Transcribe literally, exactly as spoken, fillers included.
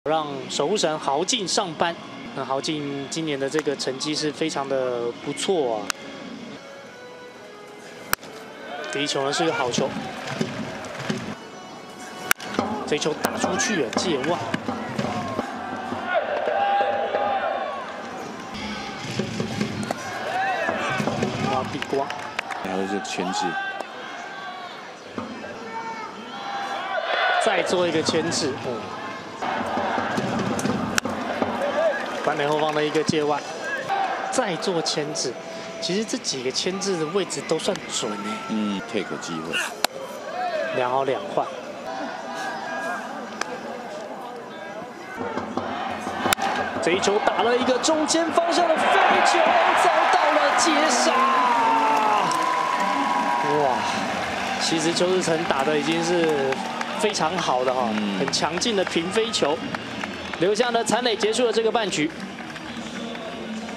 让守护神豪进上班。那豪进今年的这个成绩是非常的不错啊。第一球呢是个好球，这一球打出去了，界外。哇，比瓜， 还有这个牵制。 再做一个牵制，哦，板垒后方的一个界外，再做牵制。其实这几个牵制的位置都算准哎。 嗯 ，take 机会， 两好两坏。这一球打了一个中间方向的飞球，遭到了接杀。哇，其实邱志成打的已经是。 非常好的哈，很强劲的平飞球，留下呢残垒结束了这个半局。